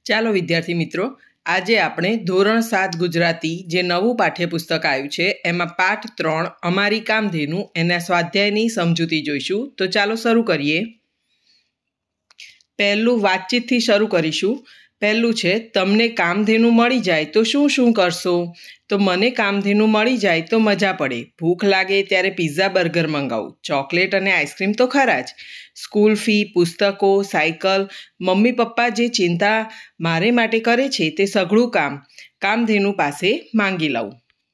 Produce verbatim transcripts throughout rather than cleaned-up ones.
ચાલો વિદ્યાર્થી મિત્રો, આજે આપણે ધોરણ સાત ગુજરાતી જે નવું પાઠ્યપુસ્તક આવ્યું છે એમાં પાઠ ત્રણ અમારી કામધેનુ એના સ્વાધ્યાયની સમજૂતી જોઈશું. તો ચાલો શરૂ કરીએ. પહેલું વાતચીતથી શરૂ કરીશું. પહેલું છે, તમને કામધેનુ મળી જાય તો શું શું કરશો? તો મને કામધેનુ મળી જાય તો મજા પડે. ભૂખ લાગે ત્યારે પિઝા બર્ગર મંગાવું. ચોકલેટ અને આઈસ્ક્રીમ તો ખરા જ. સ્કૂલ ફી, પુસ્તકો, સાયકલ, મમ્મી પપ્પા જે ચિંતા મારે માટે કરે છે તે સઘળું કામ કામધેનુ પાસે માંગી લઉં.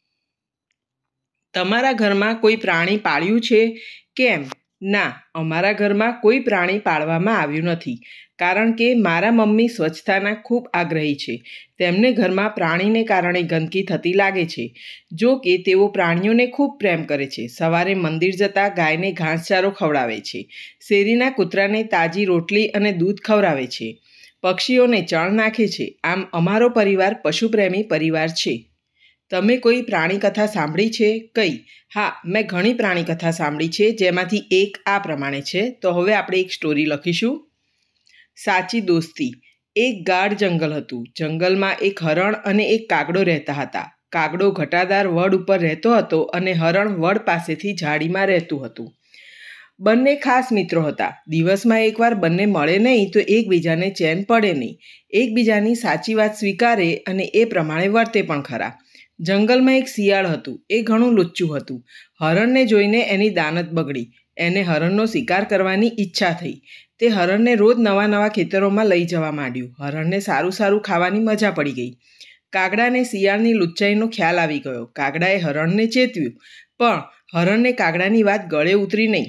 તમારા ઘરમાં કોઈ પ્રાણી પાળ્યું છે? કેમ? ના, અમારા ઘરમાં કોઈ પ્રાણી પાળવામાં આવ્યું નથી, કારણ કે મારા મમ્મી સ્વચ્છતાના ખૂબ આગ્રહી છે. તેમને ઘરમાં પ્રાણીને કારણે ગંદકી થતી લાગે છે. જો કે તેઓ પ્રાણીઓને ખૂબ પ્રેમ કરે છે. સવારે મંદિર જતા ગાયને ઘાસચારો ખવડાવે છે. શેરીના કૂતરાને તાજી રોટલી અને દૂધ ખવડાવે છે. પક્ષીઓને ચણ નાખે છે. આમ અમારો પરિવાર પશુપ્રેમી પરિવાર છે. તમે કોઈ પ્રાણી કથા સાંભળી છે? કઈ? હા, મેં ઘણી પ્રાણી કથા સાંભળી છે, જેમાંથી એક આ પ્રમાણે છે. તો હવે આપણે એક સ્ટોરી લખીશું. સાચી દોસ્તી. એક ગાઢ જંગલ હતું. જંગલમાં એક હરણ અને એક કાગડો રહેતા હતા. કાગડો ઘટાદાર વડ ઉપર રહેતો હતો અને હરણ વડ પાસેથી ઝાડીમાં રહેતું હતું. બંને ખાસ મિત્રો હતા. દિવસમાં એકવાર બંને મળે નહીં તો એકબીજાને ચેન પડે નહીં. એકબીજાની સાચી વાત સ્વીકારે અને એ પ્રમાણે વર્તે પણ ખરા. જંગલમાં એક શિયાળ હતું. એ ઘણું લુચ્ચું હતું. હરણને જોઈને એની દાનત બગડી. એને હરણનો શિકાર કરવાની ઈચ્છા થઈ. તે હરણને રોજ નવા નવા ખેતરોમાં લઈ જવા માંડ્યું. હરણને સારું સારું ખાવાની મજા પડી ગઈ. કાગડાને શિયાળની લુચ્ચાઈનો ખ્યાલ આવી ગયો. કાગડાએ હરણને ચેતવ્યું, પણ હરણને કાગડાની વાત ગળે ઉતરી નહીં.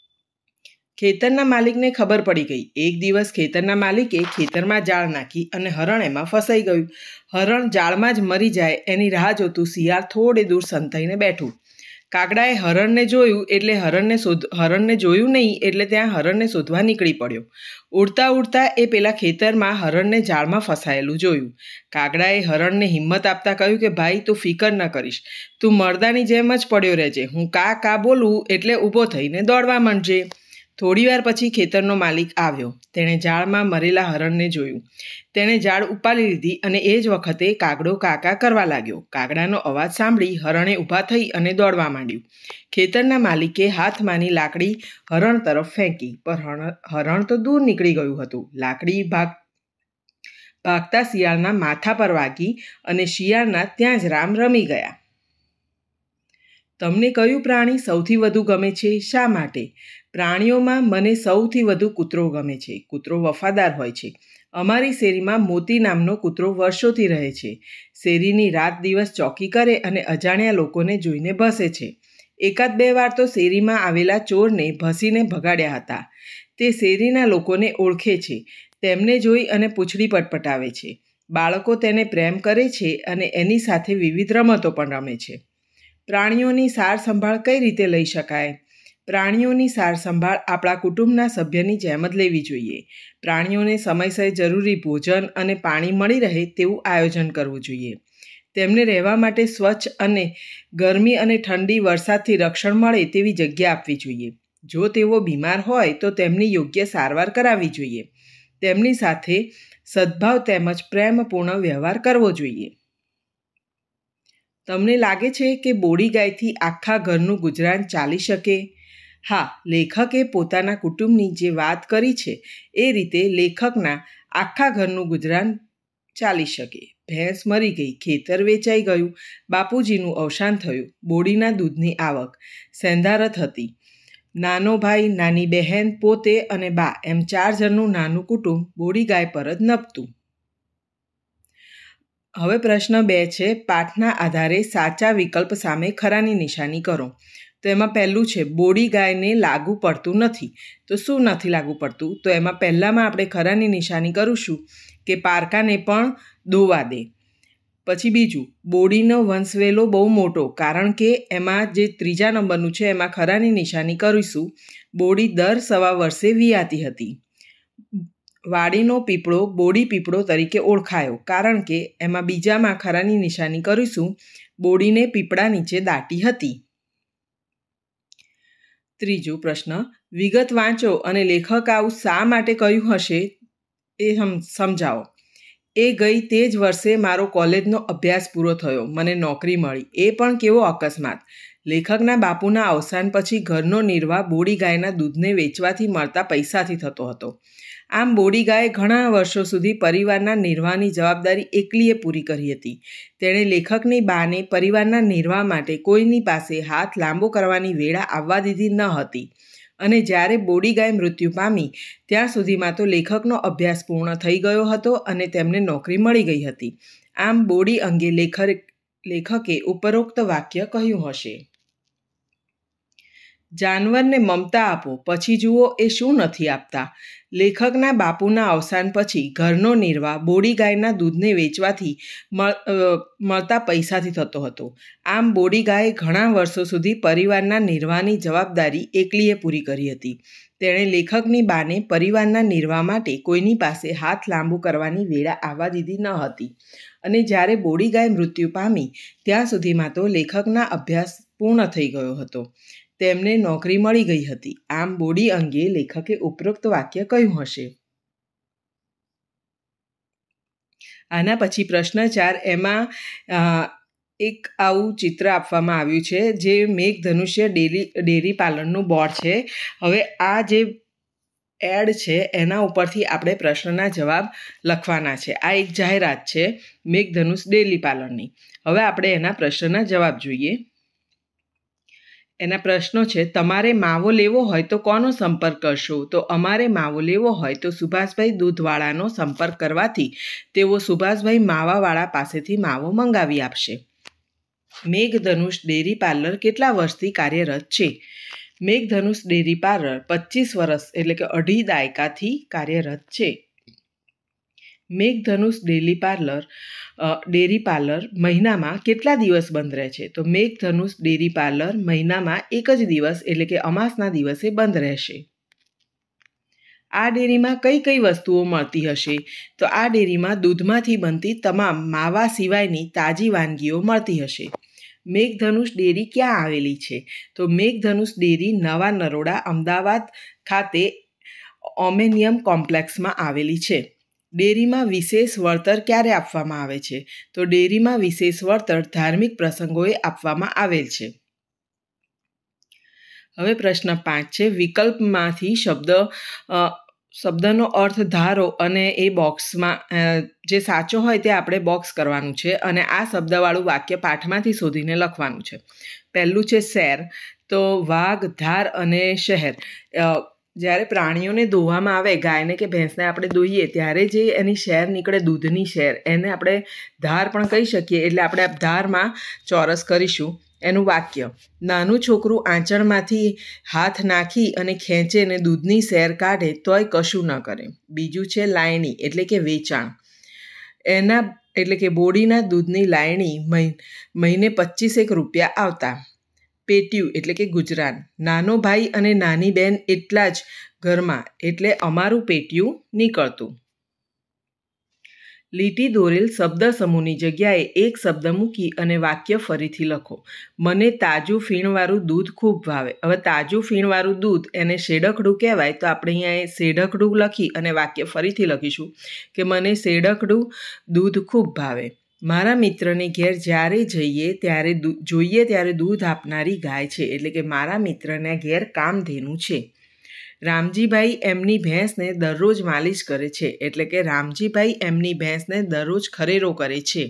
ખેતરના માલિકને ખબર પડી ગઈ. એક દિવસ ખેતરના માલિકે ખેતરમાં જાળ નાખી અને હરણ એમાં ફસાઈ ગયું. હરણ જાળમાં જ મરી જાય એની રાહ જોતું શિયાળ થોડે દૂર સંતાઈને બેઠું. કાગડાએ હરણને જોયું એટલે હરણને શોધ હરણને જોયું નહીં એટલે ત્યાં હરણને શોધવા નીકળી પડ્યો. ઉડતા ઉડતા એ પેલા ખેતરમાં હરણને જાળમાં ફસાયેલું જોયું. કાગડાએ હરણને હિંમત આપતા કહ્યું કે ભાઈ, તું ફિકર ન કરીશ. તું મરદાની જેમ જ પડ્યો રહેજે. હું કા કા બોલું એટલે ઊભો થઈને દોડવા માંડજે. થોડી વાર પછી ખેતરનો માલિક આવ્યો. તેણે જાળમાં મરેલા હરણને જોયું. તેણે જાળ ઉપાડી લીધી અને એ જ વખતે કાગડો કાકા કરવા લાગ્યો. કાગડાનો અવાજ સાંભળી હરણે ઊભા થઈ અને દોડવા માંડ્યું. ખેતરના માલિકે હાથમાંની લાકડી હરણ તરફ ફેંકી, પણ હરણ તો દૂર નીકળી ગયું હતું. લાકડી ભાગ ભાગતા શિયાળના માથા પર વાગી અને શિયાળના ત્યાં જ રામ રમી ગયા. તમને કયું પ્રાણી સૌથી વધુ ગમે છે? શા માટે? પ્રાણીઓમાં મને સૌથી વધુ કૂતરો ગમે છે. કૂતરો વફાદાર હોય છે. અમારી શેરીમાં મોતી નામનો કૂતરો વર્ષોથી રહે છે. શેરીની રાત દિવસ ચોકી કરે અને અજાણ્યા લોકોને જોઈને ભસે છે. એકાદ બે વાર તો શેરીમાં આવેલા ચોરને ભસીને ભગાડ્યા હતા. તે શેરીના લોકોને ઓળખે છે. તેમને જોઈ અને પૂંછડી પટપટાવે છે. બાળકો તેને પ્રેમ કરે છે અને એની સાથે વિવિધ રમતો પણ રમે છે. પ્રાણીઓની સાર સંભાળ કઈ રીતે લઈ શકાય? પ્રાણીઓની સાર સંભાળ આપણા કુટુંબના સભ્યની જેમ જ લેવી જોઈએ. પ્રાણીઓને સમયસર જરૂરી ભોજન અને પાણી મળી રહે તેવું આયોજન કરવું જોઈએ. તેમને રહેવા માટે સ્વચ્છ અને ગરમી અને ઠંડી વરસાદથી રક્ષણ મળે તેવી જગ્યા આપવી જોઈએ. જો તેઓ બીમાર હોય તો તેમની યોગ્ય સારવાર કરાવવી જોઈએ. તેમની સાથે સદ્ભાવ તેમજ પ્રેમપૂર્ણ વ્યવહાર કરવો જોઈએ. તમને લાગે છે કે બોડી ગાયથી આખા ઘરનું ગુજરાન ચાલી શકે? હા, લેખકે પોતાના કુટુંબની જે વાત કરી છે એ રીતે લેખકના આખા ઘરનું ગુજરાન ચાલી શકે. ભેંસ મરી ગઈ, ખેતર વેચાઈ ગયું, બાપુજીનું અવસાન થયું, બોડીના દૂધની આવક સેંધારત હતી. નાનો ભાઈ, નાની બહેન, પોતે અને બા એમ ચાર જણનું નાનું કુટુંબ બોડી ગાય પર જ નભતું. હવે પ્રશ્ન બે છે, પાઠના આધારે સાચા વિકલ્પ સામે ખરાની નિશાની કરો. તો એમાં પહેલું છે, બોડી ગાયને લાગુ પડતું નથી. તો શું નથી લાગુ પડતું? તો એમાં પહેલામાં આપણે ખરાની નિશાની કરીશું કે પારકાને પણ દોવા દે. પછી બીજું, બોડીનો વંશવેલો બહુ મોટો, કારણ કે એમાં જે ત્રીજા નંબરનું છે એમાં ખરાની નિશાની કરીશું. બોડી દર સવા વર્ષે વિયાતી હતી. વાડીનો પીપળો બોડી પીપળો તરીકે ઓળખાયો, કારણ કે એમાં બીજામાં ખરાની નિશાની કરીશું. બોડીને પીપળા નીચે દાટી હતી. ત્રીજો પ્રશ્ન, વિગત વાંચો અને લેખક આવું શા માટે કહ્યું હશે એ સમજાવો. એ ગઈ તે જ વર્ષે મારો કોલેજનો અભ્યાસ પૂરો થયો, મને નોકરી મળી, એ પણ કેવો અકસ્માત. લેખકના બાપુના અવસાન પછી ઘરનો નિર્વાહ બોડી ગાયના દૂધને વેચવાથી મળતા પૈસાથી થતો હતો. આમ બોડી ગાયે ઘણા વર્ષો સુધી પરિવારના નિર્વાહની જવાબદારી એકલીએ પૂરી કરી હતી. તેણે લેખકની બાને પરિવારના નિર્વાહ માટે કોઈની પાસે હાથ લાંબો કરવાની વેળા આવવા દીધી ન હતી. અને જ્યારે બોડી ગાય મૃત્યુ પામી ત્યાં સુધીમાં તો લેખકનો અભ્યાસ પૂર્ણ થઈ ગયો હતો અને તેમને નોકરી મળી ગઈ હતી. આમ બોડી અંગે લેખક લેખકે ઉપરોક્ત વાક્ય કહ્યું હશે. જાનવરને મમતા આપો, પછી જુઓ એ શું નથી આપતા. લેખકના બાપુના અવસાન પછી ઘરનો નિર્વાહ બોડી ગાયના દૂધને વેચવાથી મળતા પૈસાથી થતો હતો. આમ બોડી ગાયે ઘણા વર્ષો સુધી પરિવારના નિર્વાહની જવાબદારી એકલીએ પૂરી કરી હતી. તેણે લેખકની બાને પરિવારના નિર્વાહ માટે કોઈની પાસે હાથ લાંબુ કરવાની વેળા આવવા દીધી ન હતી. અને જ્યારે બોડી ગાય મૃત્યુ પામી ત્યાં સુધીમાં તો લેખકના અભ્યાસ પૂર્ણ થઈ ગયો હતો. તેમને નોકરી મળી ગઈ હતી. આમ બોડી અંગે લેખકે ઉપરોક્ત વાક્ય કહ્યું હશે. આના પછી પ્રશ્ન ચાર, એમાં એક આવું ચિત્ર આપવામાં આવ્યું છે જે મેઘધનુષ્ય ડેરી ડેરી પાર્લરનું બોર્ડ છે. હવે આ જે એડ છે એના ઉપરથી આપણે પ્રશ્નના જવાબ લખવાના છે. આ એક જાહેરાત છે મેઘધનુષ ડેરી પાર્લરની. હવે આપણે એના પ્રશ્નના જવાબ જોઈએ. એના પ્રશ્નો છે, તમારે માવો લેવો હોય તો કોનો સંપર્ક કરશો? તો અમારે માવો લેવો હોય તો સુભાષભાઈ દૂધવાળાનો સંપર્ક કરવાથી તેઓ સુભાષભાઈ માવાવાળા પાસેથી માવો મંગાવી આપશે. મેઘધનુષ ડેરી પાર્લર કેટલા વર્ષથી કાર્યરત છે? મેઘધનુષ ડેરી પાર્લર પચીસ વર્ષ એટલે કે અઢી દાયકાથી કાર્યરત છે. મેઘધનુષ ડેરી પાર્લર ડેરી પાર્લર મહિનામાં કેટલા દિવસ બંધ રહે છે? તો મેઘધનુષ ડેરી પાર્લર મહિનામાં એક જ દિવસ એટલે કે અમાસના દિવસે બંધ રહેશે. આ ડેરીમાં કઈ કઈ વસ્તુઓ મળતી હશે? તો આ ડેરીમાં દૂધમાંથી બનતી તમામ માવા સિવાયની તાજી વાનગીઓ મળતી હશે. મેઘધનુષ ડેરી ક્યાં આવેલી છે? તો મેઘધનુષ ડેરી નવા નરોડા અમદાવાદ ખાતે ઓમેનિયમ કોમ્પ્લેક્સમાં આવેલી છે. ડેરીમાં વિશેષ વળતર ક્યારે આપવામાં આવે છે? તો ડેરીમાં વિશેષ વળતર ધાર્મિક પ્રસંગોએ આપવામાં આવેલ છે. હવે પ્રશ્ન પાંચ છે, વિકલ્પમાંથી શબ્દ શબ્દનો અર્થ ધારો અને એ બોક્સમાં જે સાચો હોય તે આપણે બોક્સ કરવાનું છે અને આ શબ્દવાળું વાક્ય પાઠમાંથી શોધીને લખવાનું છે. પહેલું છે શેર. તો વાઘ, ધાર અને શહેર. જ્યારે પ્રાણીઓને દોવામાં આવે, ગાયને કે ભેંસને આપણે દોઈએ ત્યારે જે એની શેર નીકળે, દૂધની શેર, એને આપણે ધાર પણ કહી શકીએ. એટલે આપણે ધારમાં ચોરસ કરીશું. એનું વાક્ય, નાનું છોકરું આંચળમાંથી હાથ નાખી અને ખેંચે ને દૂધની શેર કાઢે તોય કશું ન કરે. બીજું છે લાયણી એટલે કે વેચાણ. એના એટલે કે બોડીના દૂધની લાયણી મહિને પચીસેક રૂપિયા આવતા. પેટ્યું એટલે કે ગુજરાન. નાનો ભાઈ અને નાની બહેન એટલા જ ઘરમાં એટલે અમારું પેટ્યું નીકળતું. લીટી દોરેલ શબ્દ સમૂહની જગ્યાએ એક શબ્દ મૂકી અને વાક્ય ફરીથી લખો. મને તાજું ફીણવાળું દૂધ ખૂબ ભાવે. હવે તાજું ફીણવાળું દૂધ એને શેઢકડું કહેવાય, તો આપણે અહીંયા શેઢકડું લખી અને વાક્ય ફરીથી લખીશું કે મને શેઢકડું દૂધ ખૂબ ભાવે. મારા મિત્રને ઘેર જ્યારે જઈએ ત્યારે જોઈએ ત્યારે દૂધ આપનારી ગાય છે. એટલે કે મારા મિત્રના ઘેર કામધેનુ છે. રામજીભાઈ એમની ભેંસને દરરોજ માલિશ કરે છે. એટલે કે રામજીભાઈ એમની ભેંસને દરરોજ ખરેરો કરે છે.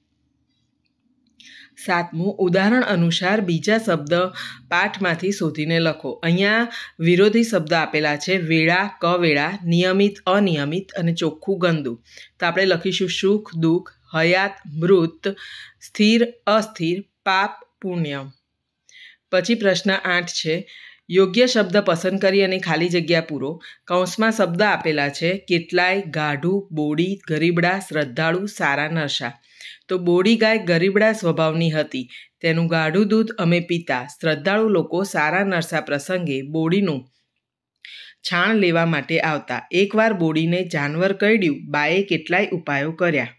સાતમું, ઉદાહરણ અનુસાર બીજા શબ્દ પાઠમાંથી શોધીને લખો. અહીંયા વિરોધી શબ્દ આપેલા છે, વેળા, કવેળા, નિયમિત, અનિયમિત અને ચોખ્ખું, ગંદુ. તો આપણે લખીશું સુખ, દુઃખ, હયાત, મૃત, સ્થિર, અસ્થિર, પાપ, પુણ્ય. પછી પ્રશ્ન આઠ છે, યોગ્ય શબ્દ પસંદ કરી અને ખાલી જગ્યા પૂરો. કૌંસમાં શબ્દ આપેલા છે, કેટલાય, ગાઢું, બોડી, ગરીબડા, શ્રદ્ધાળુ, સારા નરસા. તો બોડી ગાય ગરીબડા સ્વભાવની હતી. તેનું ગાઢું દૂધ અમે પીતા. શ્રદ્ધાળુ લોકો સારા નરસા પ્રસંગે બોડીનું છાણ લેવા માટે આવતા. એકવાર બોડીને જાનવર કરડ્યું, બાએ કેટલાય ઉપાયો કર્યા.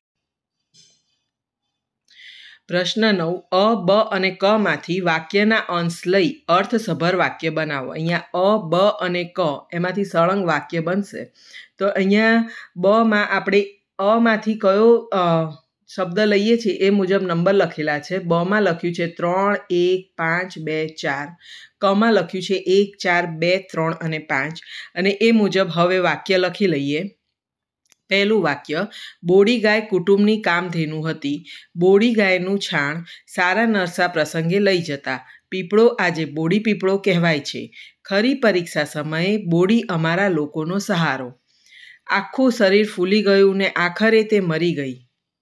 પ્રશ્ન નવ, અ, બ અને ક માંથી વાક્યના અંશ લઈ અર્થસભર વાક્ય બનાવો. અહીંયા અ, બ અને ક એમાંથી સળંગ વાક્ય બનશે. તો અહીંયા બ માં આપણે અમાંથી કયો શબ્દ લઈએ છીએ એ મુજબ નંબર લખેલા છે. બમાં લખ્યું છે ત્રણ, એક, પાંચ, બે, ચાર. કમાં લખ્યું છે એક, ચાર, બે, ત્રણ અને પાંચ. અને એ મુજબ હવે વાક્ય લખી લઈએ. પહેલું વાક્ય, બોડી ગાય કુટુંબની કામધેનુ હતી. બોડી ગાયનું છાણ સારા નરસા પ્રસંગે લઈ જતા. પીપળો આજે બોડી પીપળો કહેવાય છે. ખરી પરીક્ષા સમયે બોડી અમારા લોકોનો સહારો. આખું શરીર ફૂલી ગયું ને આખરે તે મરી ગઈ.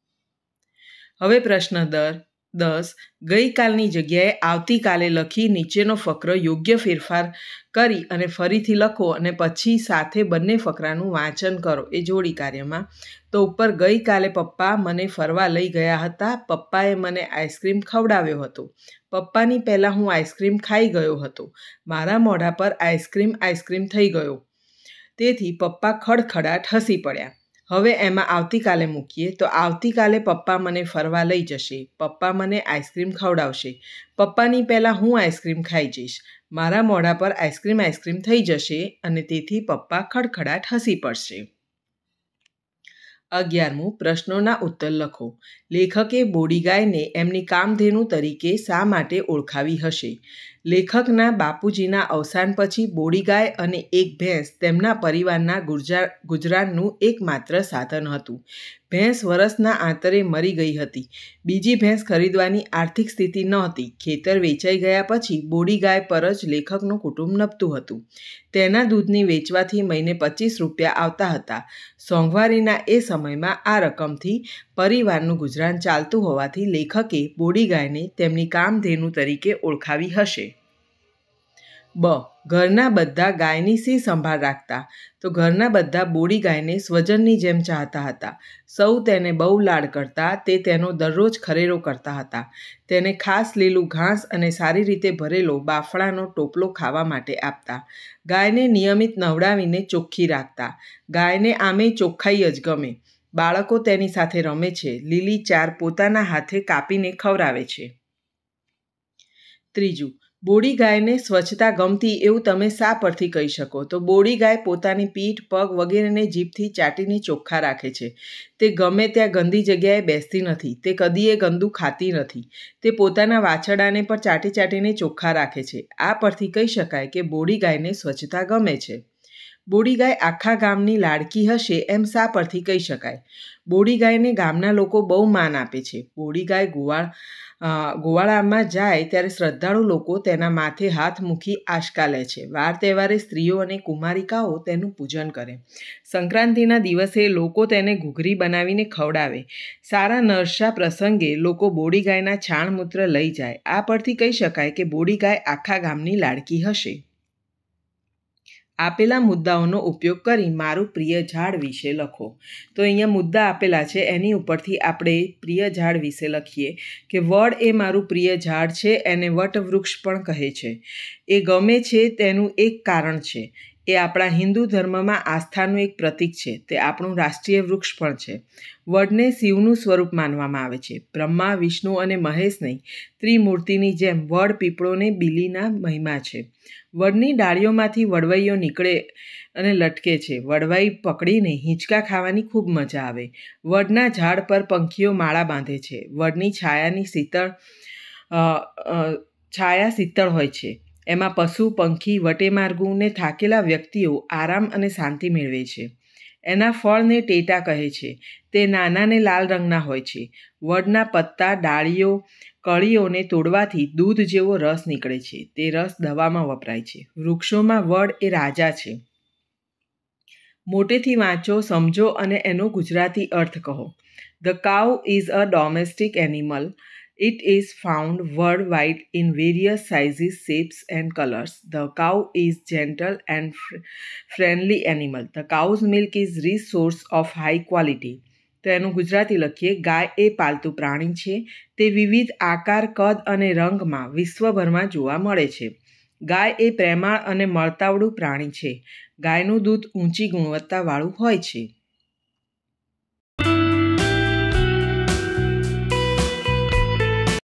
હવે પ્રશ્ન દર દસ, ગઈકાલની જગ્યાએ આવતીકાલે લખી નીચેનો ફકરો યોગ્ય ફેરફાર કરી અને ફરીથી લખો અને પછી સાથે બંને ફકરાનું વાંચન કરો એ જોડી કાર્યમાં. તો ઉપર ગઈકાલે પપ્પા મને ફરવા લઈ ગયા હતા. પપ્પાએ મને આઈસ્ક્રીમ ખવડાવ્યો હતો. પપ્પાની પહેલાં હું આઈસ્ક્રીમ ખાઈ ગયો હતો. મારા મોઢા પર આઈસ્ક્રીમ આઈસ્ક્રીમ થઈ ગયો. તેથી પપ્પા ખડખડાટ હસી પડ્યા. હવે એમાં આવતીકાલે મૂકીએ તો આવતીકાલે પપ્પા મને ફરવા લઈ જશે. પપ્પા મને આઈસ્ક્રીમ ખવડાવશે. પપ્પાની પહેલાં હું આઈસ્ક્રીમ ખાઈ જઈશ. મારા મોઢા પર આઈસ્ક્રીમ આઈસ્ક્રીમ થઈ જશે અને તેથી પપ્પા ખડખડાટ હસી પડશે. અગિયારમું, પ્રશ્નોના ઉત્તર લખો. લેખકે બોડી ગાયને એમની કામધેનુ તરીકે શા માટે ઓળખાવી હશે? લેખકના બાપુજીના અવસાન પછી બોડી ગાય અને એક ભેંસ તેમના પરિવારના ગુર્જાર ગુજરાનનું એકમાત્ર સાધન હતું. ભેંસ વરસના આંતરે મરી ગઈ હતી. બીજી ભેંસ ખરીદવાની આર્થિક સ્થિતિ નહોતી. ખેતર વેચાઈ ગયા પછી બોડી ગાય પર જ લેખકનું કુટુંબ નભતું હતું. તેના દૂધની વેચવાથી મહિને પચીસ રૂપિયા આવતા હતા. સોંગવારીના એ સમયમાં આ રકમથી પરિવારનું ગુજરાન ચાલતું હોવાથી લેખકે બોડી ગાયને તેમની કામધેનુ તરીકે ઓળખાવી હશે. બ, ઘરના બધા ગાયની શી સંભાળ રાખતા? તો ઘરના બધા બોડી ગાયને સ્વજનની જેમ ચાહતા હતા. સૌ તેને બહુ લાડ કરતા. તે તેનો દરરોજ ખરેરો કરતા હતા. તેને ખાસ લીલું ઘાસ અને સારી રીતે ભરેલો બાફળાનો ટોપલો ખાવા માટે આપતા. ગાયને નિયમિત નવડાવીને ચોખ્ખી રાખતા. ગાયને આમે ચોખ્ખાઈ જ ગમે. બાળકો તેની સાથે રમે છે. લીલી ચાર પોતાના હાથે કાપીને ખવડાવે છે. ત્રીજું, બોડી ગાયને સ્વચ્છતા ગમતી એવું તમે શા પરથી કહી શકો? તો બોડી ગાય પોતાની પીઠ, પગ વગેરેને જીભથી ચાટીને ચોખ્ખા રાખે છે. તે ગમે ત્યાં ગંદી જગ્યાએ બેસતી નથી. તે કદીએ ગંદુ ખાતી નથી. તે પોતાના વાછરડાને પણ ચાટી ચાટીને ચોખ્ખા રાખે છે. આ પરથી કહી શકાય કે બોડી ગાયને સ્વચ્છતા ગમે છે. બોડી ગાય આખા ગામની લાડકી હશે એમ શા પરથી કહી શકાય? બોડી ગાયને ગામના લોકો બહુ માન આપે છે. બોડી ગાય ગોવાળ ગોવાળામાં જાય ત્યારે શ્રદ્ધાળુ લોકો તેના માથે હાથ મૂકી આશકા લે છે. વાર તહેવારે સ્ત્રીઓ અને કુમારિકાઓ તેનું પૂજન કરે. સંક્રાંતિના દિવસે લોકો તેને ઘૂઘરી બનાવીને ખવડાવે. સારા નરસા પ્રસંગે લોકો બોડી ગાયના છાણ મૂત્ર લઈ જાય. આ પરથી કહી શકાય કે બોડી ગાય આખા ગામની લાડકી હશે. આપેલા મુદ્દાઓનો ઉપયોગ કરી મારું પ્રિય ઝાડ વિશે લખો. તો અહીંયા મુદ્દા આપેલા છે. એની ઉપરથી આપણે પ્રિય ઝાડ વિશે લખીએ કે વડ એ મારું પ્રિય ઝાડ છે. એને વટવૃક્ષ પણ કહે છે. એ ગમે છે તેનું એક કારણ છે. એ આપણા હિન્દુ ધર્મમાં આસ્થાનું એક પ્રતીક છે. તે આપણું રાષ્ટ્રીય વૃક્ષ પણ છે. વડને શિવનું સ્વરૂપ માનવામાં આવે છે. બ્રહ્મા, વિષ્ણુ અને મહેશ નહીં, ત્રિમૂર્તિની જેમ વડ, પીપળો ને બીલીના મહિમા છે. વડની ડાળીઓમાંથી વડવૈયો નીકળે અને લટકે છે. વડવાઈ પકડીને હિંચકા ખાવાની ખૂબ મજા આવે. વડના ઝાડ પર પંખીઓ માળા બાંધે છે. વડની છાયાની શીતળ છાયા શીતળ હોય છે. એમાં પશુ, પંખી, વટેમાર્ગુ ને થાકેલા વ્યક્તિઓ આરામ અને શાંતિ મેળવે છે. એના ફળને ટેટા કહે છે. તે નાના ને લાલ રંગના હોય છે. વડના પત્તા, ડાળીઓ, કળીઓને તોડવાથી દૂધ જેવો રસ નીકળે છે. તે રસ દવામાં વપરાય છે. વૃક્ષોમાં વડ એ રાજા છે. મોટેથી વાંચો, સમજો અને એનો ગુજરાતી અર્થ કહો. The cow is a domestic animal. It is found worldwide in various sizes, shapes and colors. The cow is gentle and fr friendly animal. The cow's milk is rich source of high quality. તો એનું ગુજરાતી લખીએ. ગાય એ પાલતુ પ્રાણી છે. તે વિવિધ આકાર, કદ અને રંગમાં વિશ્વભરમાં જોવા મળે છે. ગાય એ પ્રેમાળ અને મળતાવડું પ્રાણી છે. ગાયનું દૂધ ઊંચી ગુણવત્તાવાળું હોય છે.